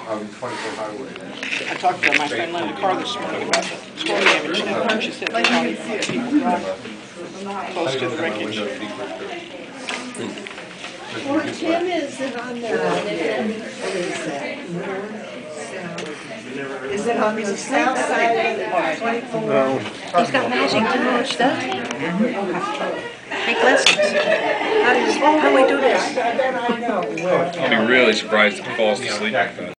on 24 highway. I talked to my friend Linda Carr this morning about the storm damage down there. She said there's not even enough people drive close to the wreckage. Well, Tim isn't on the, what is that, north, south? Is it on the south side of 24? He's got magic to know stuff. Take lessons. How do we do this? That I know. I'll be really surprised if he falls asleep like that.